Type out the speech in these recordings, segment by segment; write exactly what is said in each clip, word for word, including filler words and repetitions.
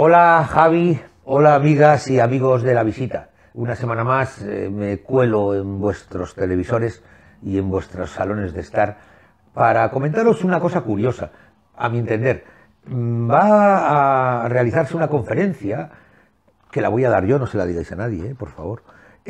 Hola Javi, hola amigas y amigos de la visita. Una semana más eh, me cuelo en vuestros televisores y en vuestros salones de estar para comentaros una cosa curiosa, a mi entender. Mm, Va a realizarse una conferencia, que la voy a dar yo, no se la digáis a nadie, eh, por favor,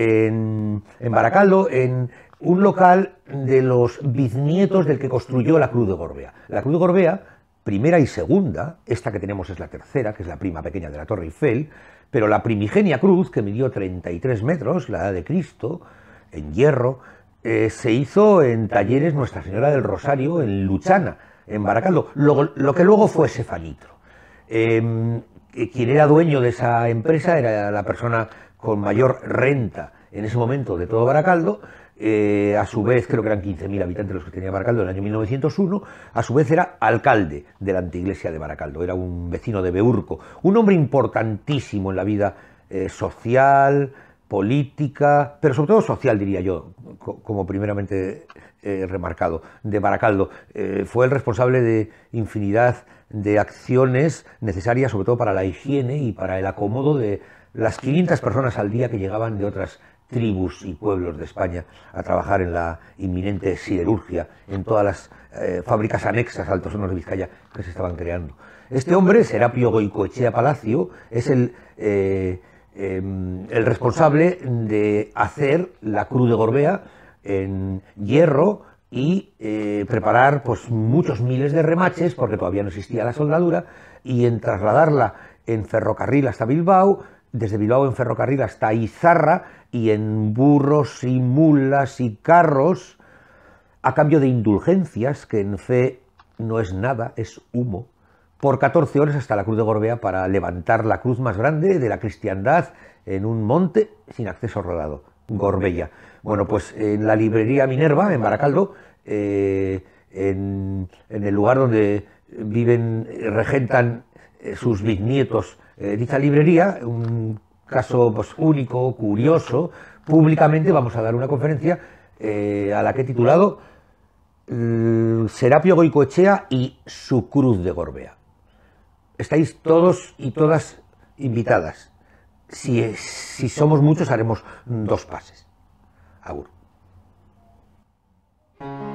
en, en Baracaldo, en un local de los bisnietos del que construyó la Cruz de Gorbea. La Cruz de Gorbea, primera y segunda, esta que tenemos es la tercera, que es la prima pequeña de la Torre Eiffel, pero la primigenia cruz, que midió treinta y tres metros, la edad de Cristo, en hierro, eh, se hizo en talleres Nuestra Señora del Rosario, en Luchana, en Baracaldo, lo, lo que luego fue Sefanitro. Eh, quien era dueño de esa empresa era la persona con mayor renta en ese momento de todo Baracaldo. Eh, a su vez, creo que eran quince mil habitantes los que tenía Baracaldo en el año mil novecientos uno, a su vez era alcalde de la anteiglesia de Baracaldo, era un vecino de Beurco, un hombre importantísimo en la vida eh, social, política, pero sobre todo social, diría yo, como primeramente eh, remarcado, de Baracaldo. Eh, fue el responsable de infinidad de acciones necesarias, sobre todo para la higiene y para el acomodo de las quinientas personas al día que llegaban de otras tribus y pueblos de España a trabajar en la inminente siderurgia, en todas las eh, fábricas anexas a Altos Hornos de Vizcaya que se estaban creando. Este hombre, Serapio Goicoechea Palacio, es el, eh, eh, el responsable de hacer la Cruz de Gorbea en hierro y eh, preparar pues, muchos miles de remaches, porque todavía no existía la soldadura, y en trasladarla en ferrocarril hasta Bilbao, desde Bilbao en ferrocarril hasta Izarra, y en burros y mulas y carros, a cambio de indulgencias, que en fe no es nada, es humo, por catorce horas hasta la Cruz de Gorbea para levantar la cruz más grande de la cristiandad en un monte sin acceso rodado, Gorbella. Bueno, pues en la librería Minerva, en Baracaldo, eh, en, en el lugar donde viven, regentan eh, sus bisnietos eh, dicha librería, un caso pues, único, curioso, públicamente vamos a dar una conferencia eh, a la que he titulado eh, Serapio Goicoechea y su Cruz de Gorbea. Estáis todos y todas invitadas. Si, si somos muchos haremos dos pases. Agur.